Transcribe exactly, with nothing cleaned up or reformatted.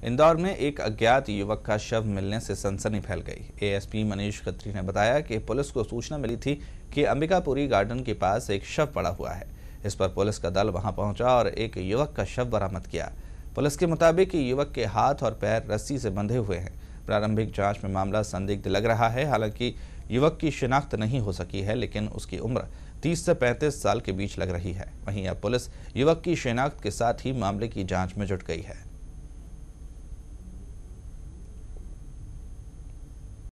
इंदौर में एक अज्ञात युवक का शव मिलने से सनसनी फैल गई। एएसपी मनीष खत्री ने बताया कि पुलिस को सूचना मिली थी कि अंबिकापुरी गार्डन के पास एक शव पड़ा हुआ है। इस पर पुलिस का दल वहां पहुंचा और एक युवक का शव बरामद किया। पुलिस के मुताबिक युवक के हाथ और पैर रस्सी से बंधे हुए हैं। प्रारंभिक जांच में मामला संदिग्ध लग रहा है। हालांकि युवक की शिनाख्त नहीं हो सकी है, लेकिन उसकी उम्र तीस से पैंतीस साल के बीच लग रही है। वहीं अब पुलिस युवक की शिनाख्त के साथ ही मामले की जाँच में जुट गई है।